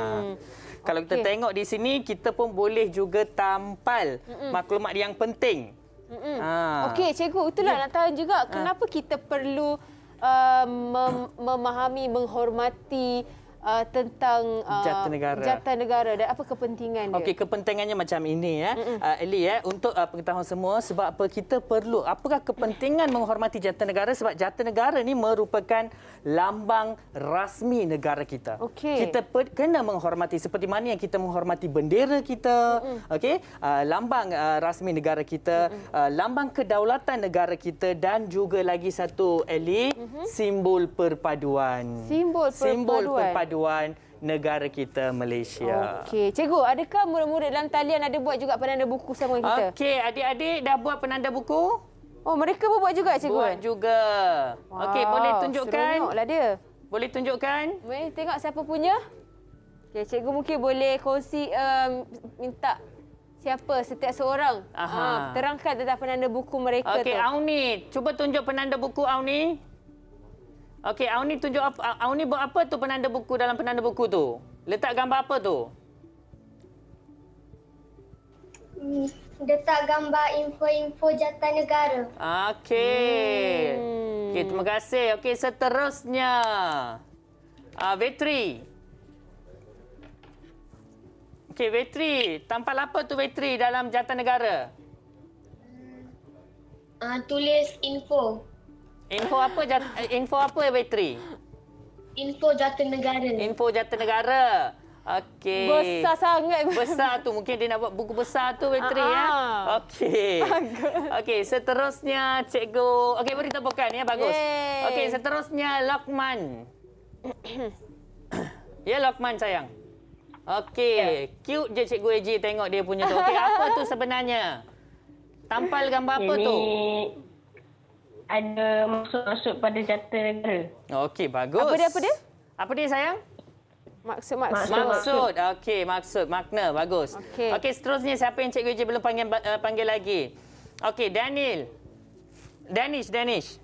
Kalau kita Okey. tengok di sini, kita pun boleh juga tampal Mm-mm. maklumat yang penting. Mm-mm. Ha. Okey, cikgu, itulah nak tahu juga kenapa kita perlu uh, mem- memahami, menghormati uh, tentang uh, Jata negara. Jata negara dan apa kepentingan dia. Okey, kepentingannya macam ini ya. Uh, Eli ya, untuk uh, pengetahuan semua, sebab apa kita perlu, apakah kepentingan menghormati jata negara? Sebab jata negara ni merupakan lambang rasmi negara kita. Okey. Kita per, kena menghormati seperti mana yang kita menghormati bendera kita, okey, uh, lambang uh, rasmi negara kita, uh, lambang kedaulatan negara kita dan juga lagi satu Eli, uh-huh. simbol perpaduan. Simbol perpaduan. Simbol perpaduan negara kita Malaysia. Okey, cikgu, adakah murid-murid dalam talian ada buat juga penanda buku sama kita? Okey, adik-adik dah buat penanda buku? Oh, mereka pun buat juga, cikgu? Buat juga. Wow, Okey, boleh tunjukkan? Seronoklah dia. Boleh tunjukkan? Boleh tengok siapa punya? Okey, cikgu mungkin boleh kongsi um, minta siapa setiap seorang. Ha, terangkan tentang penanda buku mereka Okey, tu. Auni, cuba tunjuk penanda buku Auni. Okey, Auni tunjuk apa? Auni buat apa tu penanda buku dalam penanda buku tu? Letak gambar apa tu? Hmm, letak gambar info-info jata negara. Okey. Hmm. Okey, terima kasih. Okey, seterusnya. Ah, Vetri. Okey, Vetri. Tampal apa tu Vetri dalam jata negara? Uh, tulis info. Info apa jat, info apa Vetri? Info jata negara. Info jata negara. Okey. Besar sangat. Besar tu. Mungkin dia nak buat buku besar tu Vetri ya. Okey. Okey, seterusnya cikgu. Okey, beri tepukan ya, bagus. Yeay. Okey, seterusnya Lokman. Ya, Lokman sayang. Okey, cute je Cikgu A J tengok dia punya tu. Okey, apa tu sebenarnya? Tampal gambar apa Ini tu? Ada maksud-maksud pada jata negara. Okey, bagus. Apa dia, apa dia? Apa dia sayang? Maksud-maksud. Maksud. Okey, maksud, makna. Bagus. Okey. Okey, seterusnya siapa yang Cikgu A J belum panggil uh, panggil lagi? Okey, Daniel. Danish, Danish.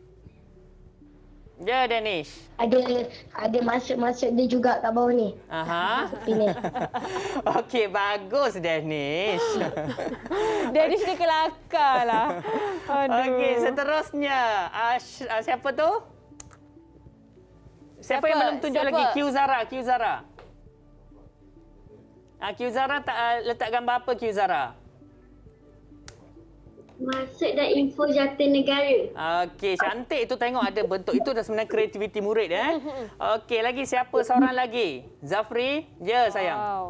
Ya, Danish. Ada ada maksud-maksud dia juga kat bawah ni. Aha. Ini. Okey, bagus Danish. Danish ni kelakar lah. Aduh. Okey, seterusnya. Uh, uh, siapa tu? Siapa, Siapa? yang belum tunjuk Siapa? lagi? Q Zara, Q Zara. Ah, Q Zara tak uh, letak gambar apa Q Zara? Maksud dan info jata negara. Okey, cantik tu tengok ada bentuk itu dah sebenarnya kreativiti murid eh. Okey, lagi siapa seorang lagi? Zafri? Ya, sayang. Wow.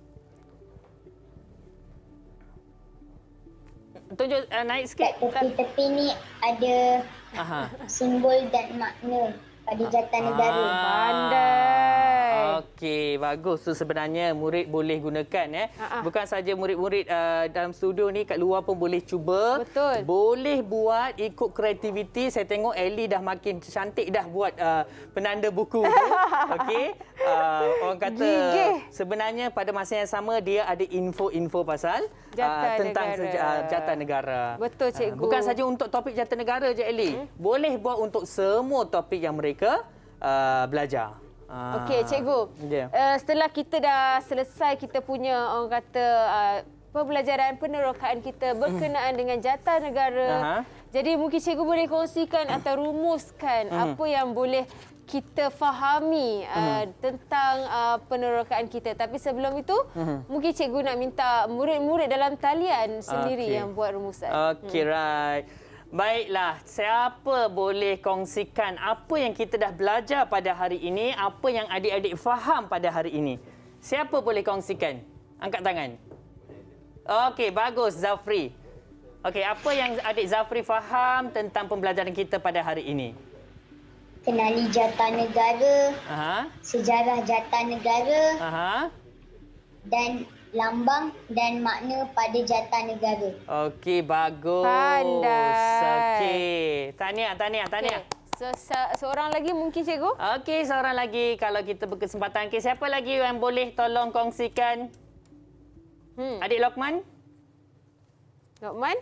Tunjuk uh, naik sikit. Kat tepi-tepi ni ada Aha. simbol dan makna pada jata negara. Ah. Pandai. Okey, bagus tu sebenarnya murid boleh gunakan eh. Ha-ha. Bukan saja murid-murid uh, dalam studio ni, kat luar pun boleh cuba. Betul. Boleh buat ikut kreativiti. Saya tengok Ellie dah makin cantik dah buat uh, penanda buku tu. Okey. Uh, orang kata Gigih. sebenarnya pada masa yang sama dia ada info-info pasal Jata uh, tentang negara. seja, uh, jata negara. Betul, cikgu. Uh, bukan saja untuk topik jata negara je Ellie. Hmm? Boleh buat untuk semua topik yang mereka uh, belajar. Okey, cikgu. Yeah. Uh, setelah kita dah selesai kita punya orang kata uh, pembelajaran penerokaan kita berkenaan dengan jata negara. Aha. Jadi mungkin cikgu boleh kongsikan atau rumuskan Mhm. apa yang boleh kita fahami uh, tentang uh, penerokaan kita. Tapi sebelum itu, Mhm. mungkin cikgu nak minta murid-murid dalam talian sendiri Okey. yang buat rumusan. Okey, right. Baiklah, siapa boleh kongsikan apa yang kita dah belajar pada hari ini, apa yang adik-adik faham pada hari ini? Siapa boleh kongsikan? Angkat tangan. Okey, bagus Zafri. Okey, apa yang adik Zafri faham tentang pembelajaran kita pada hari ini? Kenali jata negara, Aha. sejarah jata negara Aha. dan lambang dan makna pada jata negara. Okey, bagus. Pandai. Okey. Tahniah, tahniah, tahniah. Okay. So, se- seorang lagi mungkin cikgu? Okey, seorang lagi kalau kita berkesempatan. Okey, siapa lagi yang boleh tolong kongsikan? Hmm. Adik Lokman? Lokman?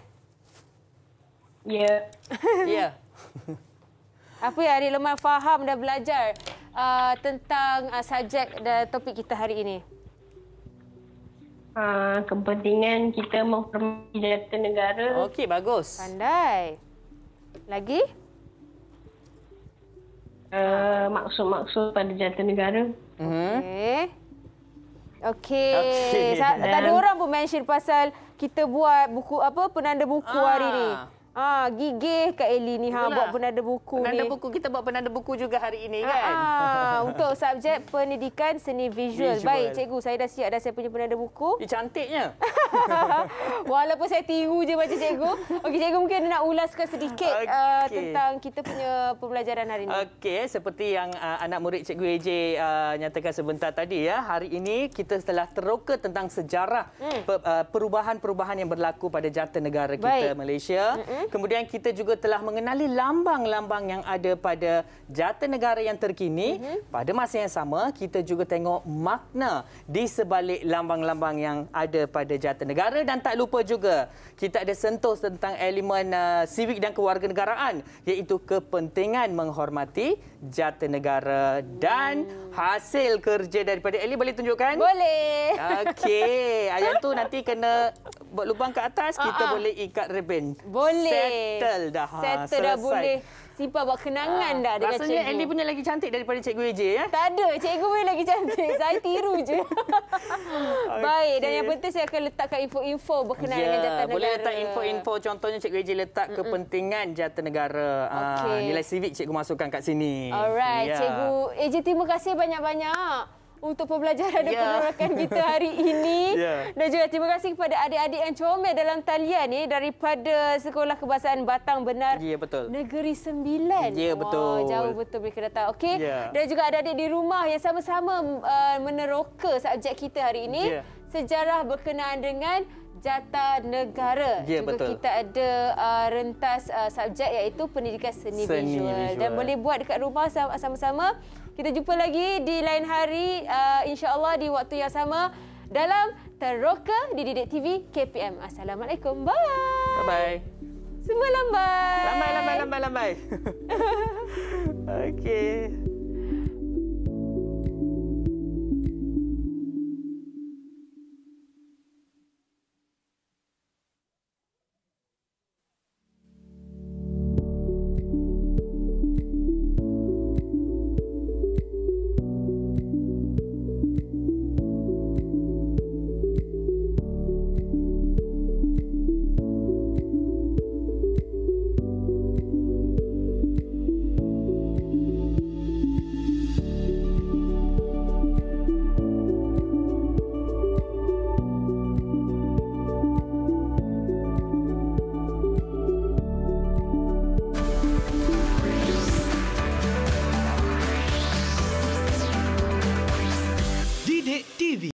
Ya. Ya. Apa yang Adik Lokman faham dan belajar uh, tentang uh, subjek dan topik kita hari ini? Uh, kepentingan kita menghormati jata negara. Okey, bagus. Pandai. Lagi? Uh, maksud-maksud pada jata negara. Mm-hmm. Okey. Okey. Okey. Sa- tak ada orang pun mention pasal kita buat buku apa penanda buku Ah. hari ni. Ah, gigih Kak Eli ni ha buat penanda buku penanda ni. buku kita buat penanda buku juga hari ini kan. Ah, untuk subjek pendidikan seni visual. Visual. Baik, cikgu, saya dah siap dah saya punya penanda buku. Eh, cantiknya. Walaupun saya tiru je baca cikgu. Okey, cikgu mungkin nak ulaskan sedikit okay. uh, tentang kita punya pembelajaran hari ini. Okey, seperti yang uh, anak murid Cikgu A J uh, nyatakan sebentar tadi ya, hari ini kita telah teroka tentang sejarah hmm. pe, uh, perubahan-perubahan yang berlaku pada jata negara kita, Baik. Malaysia. Mm-mm. Kemudian kita juga telah mengenali lambang-lambang yang ada pada jata negara yang terkini. Mm-hmm. Pada masa yang sama, kita juga tengok makna di sebalik lambang-lambang yang ada pada jata negara. Dan tak lupa juga, kita ada sentuh tentang elemen uh, sivik dan kewarganegaraan, iaitu kepentingan menghormati jata negara. Dan mm. hasil kerja daripada Eli boleh tunjukkan? Boleh. Okey, yang tu nanti kena buat lubang ke atas, kita uh-uh. boleh ikat rebin. Boleh. Settle dah. Settle dah, boleh. Simpan buat kenangan ha, dah dengan cikgu. Rasanya Eli punya lagi cantik daripada Cikgu A J ya? Tak ada. Cikgu punya lagi cantik. Saya tiru je. Okay. Baik. Dan yang penting saya akan letakkan info-info berkenaan ya, dengan jata negara. Boleh letak info-info. Contohnya Cikgu A J letak Mm-mm. kepentingan jata negara. Okay. Ha, nilai sivik cikgu masukkan kat sini. Alright. Ya. Cikgu A J, terima kasih banyak-banyak untuk pembelajaran dan yeah. penerakan kita hari ini. Yeah. Dan juga terima kasih kepada adik-adik yang comel dalam talian ni daripada Sekolah Kebahasaan Batang Benar. Ya, yeah, betul. Negeri Sembilan. Ya, yeah, betul. Wow, jauh betul mereka datang. Okey. Yeah. Dan juga adik-adik di rumah yang sama-sama uh, meneroka subjek kita hari ini. Yeah. Sejarah berkenaan dengan jata negara. Ya, juga betul. kita ada uh, rentas uh, subjek iaitu pendidikan seni, seni visual. visual. Dan boleh buat dekat rumah sama-sama. Kita jumpa lagi di lain hari, uh, insya-Allah di waktu yang sama dalam Teroka di Didik T V K P M. Assalamualaikum. Bye. Bye-bye. Semua lambai. Lambai, lambai, lambai, lambai. Okey.